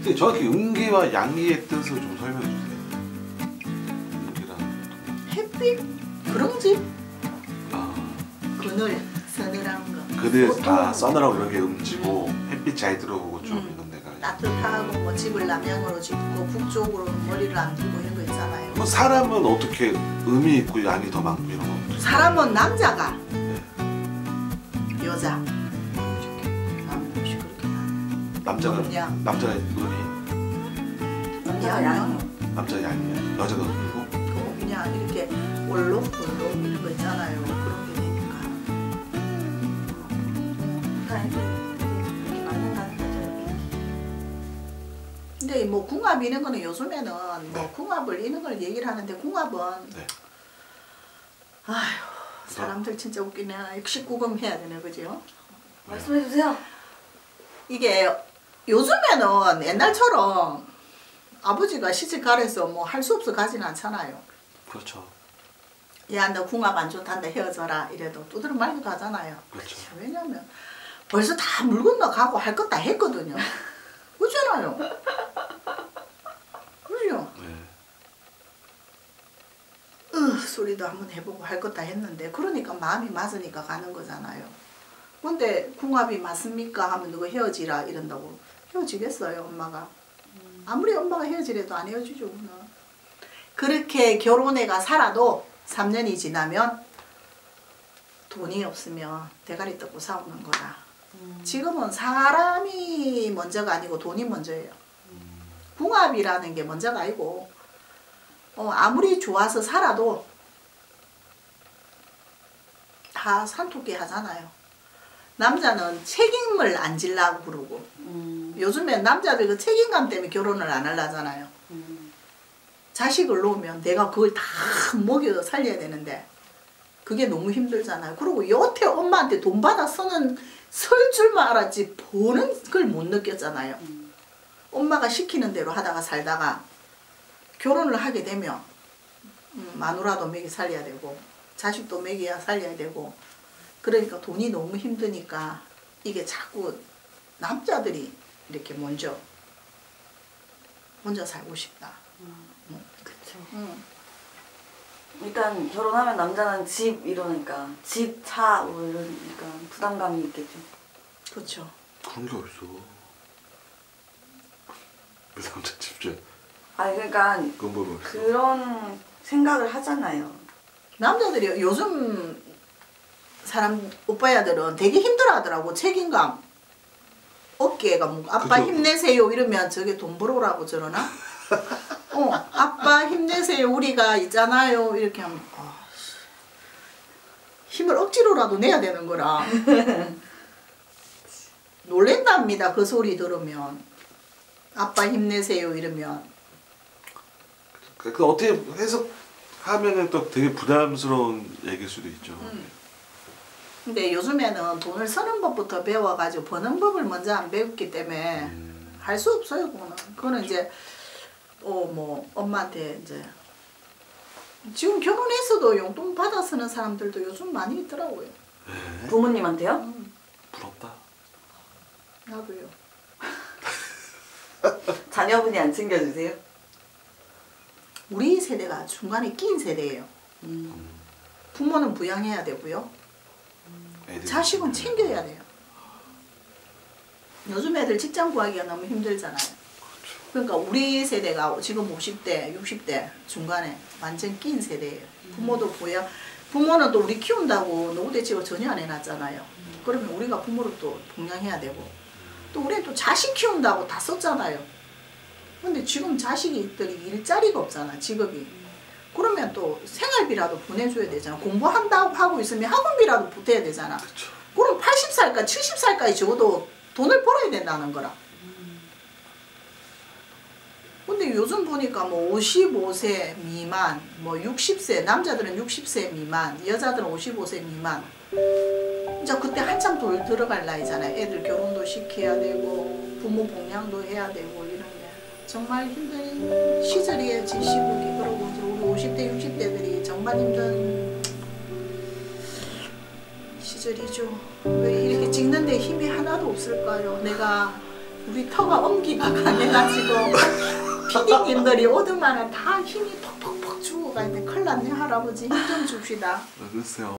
근데 정확히 음기와 양기의 뜻을 좀 설명해 주세요. 음기라는 햇빛 그런 집 아, 그늘 서늘한 거. 그들 보통 서늘하고 그런 게 음지고 햇빛 잘 들어오고 좀 이런 데가 따뜻하고 뭐 집을 남향으로 짓고 북쪽으로 머리를 안 들고 이런 거 있잖아요. 뭐 사람은 어떻게 음이 있고 양이 더 많고 이런 거 없죠? 사람은 남자가 네. 여자 그렇게 남자가 그냥. 남자가 음이 남자가 양이. 남자가 양이면 여자가 음이고 그냥 이렇게 올록볼록 이런 거 있잖아요. 그런 게 되니까. 이렇게 맞는다는 거죠. 근데 뭐 궁합 이런 거는 요즘에는 뭐 궁합을 이런 걸 얘기를 하는데 궁합은 네. 아휴 사람들 진짜 웃기네. 19금 해야 되네 그죠? 말씀해 주세요. 이게 요즘에는 옛날처럼 아버지가 시집 가래서 뭐 할 수 없어 가진 않잖아요. 그렇죠. 야 너 궁합 안 좋단데 헤어져라 이래도 두드러 말기도 하잖아요. 그렇죠. 왜냐면 벌써 다 물 건너가고 할 것 다 했거든요. 그렇잖아요. 그죠? 네. 소리도 한번 해보고 할 것 다 했는데 그러니까 마음이 맞으니까 가는 거잖아요. 근데 궁합이 맞습니까? 하면 누가 헤어지라 이런다고 헤어지겠어요 엄마가. 아무리 엄마가 헤어지래도 안 헤어지죠. 그는. 그렇게 결혼해가 살아도 3년이 지나면 돈이 없으면 대가리 뜯고 싸우는 거라. 지금은 사람이 먼저가 아니고 돈이 먼저예요. 궁합이라는 게 먼저가 아니고 아무리 좋아서 살아도 다 산토끼 하잖아요. 남자는 책임을 안 지려고 그러고 요즘에 남자들 그 책임감 때문에 결혼을 안 하려잖아요. 자식을 놓으면 내가 그걸 다 먹여 살려야 되는데 그게 너무 힘들잖아요. 그리고 여태 엄마한테 돈 받아 쓰는 쓸 줄만 알았지 버는 걸 못 느꼈잖아요. 엄마가 시키는 대로 하다가 살다가 결혼을 하게 되면 마누라도 먹여 살려야 되고 자식도 먹여야 살려야 되고 그러니까 돈이 너무 힘드니까 이게 자꾸 남자들이 이렇게 먼저 살고 싶다. 그쵸. 일단 결혼하면 남자는 집 이러니까 집, 차 뭐 이러니까 부담감이 있겠죠. 그렇죠. 그런 게 어딨어. 그 남자 집주. 아니 그러니까 뭐 그런 생각을 하잖아요. 남자들이 요즘 사람 오빠야들은 되게 힘들어하더라고. 책임감 어깨가 뭐 아빠 그죠. 힘내세요 이러면 저게 돈 벌어라고 저러나? 아빠 힘내세요 우리가 있잖아요 이렇게 하면 힘을 억지로라도 내야 되는 거라 놀랜답니다. 그 소리 들으면 아빠 힘내세요 이러면 그 어떻게 해석하면은 또 되게 부담스러운 얘기일 수도 있죠. 근데 요즘에는 돈을 쓰는 법부터 배워가지고 버는 법을 먼저 안 배웠기 때문에 할 수 없어요. 그거는 이제 뭐 엄마한테 이제 지금 결혼해서도 용돈 받아 쓰는 사람들도 요즘 많이 있더라고요. 네? 부모님한테요? 부럽다. 나도요. 자녀분이 안 챙겨주세요? 우리 세대가 중간에 낀 세대예요. 부모는 부양해야 되고요. 자식은 챙겨야 돼요. 요즘 애들 직장 구하기가 너무 힘들잖아요. 그러니까 우리 세대가 지금 50대, 60대 중간에 완전 낀 세대예요. 부모도 부모는 또 우리 키운다고 노후 대책을 전혀 안 해놨잖아요. 그러면 우리가 부모를 또 동양해야 되고 또 우리 또 자식 키운다고 다 썼잖아요. 근데 지금 자식들이 일자리가 없잖아, 직업이. 그러면 또 생활비라도 보내줘야 되잖아. 공부한다고 하고 있으면 학원비라도 보태야 되잖아. 그쵸. 그럼 80살까지 70살까지 적어도 돈을 벌어야 된다는 거라. 근데 요즘 보니까 뭐 55세 미만, 뭐 60세, 남자들은 60세 미만, 여자들은 55세 미만. 이제 그때 한참 돈 들어갈 나이잖아요. 애들 결혼도 시켜야 되고, 부모 봉양도 해야 되고, 이런 게. 정말 힘든 시절이에요, 지 시국이. 그러고 이제 우리 50대, 60대들이 정말 힘든 시절이죠. 왜 이렇게 찍는데 힘이 하나도 없을까요? 내가 우리 터가 엄기가 강해가지고 피디님들이 오등만은 다 힘이 퍽퍽퍽 죽어가 있네. 큰일 났네 할아버지. 힘 좀 줍시다. 글쎄요.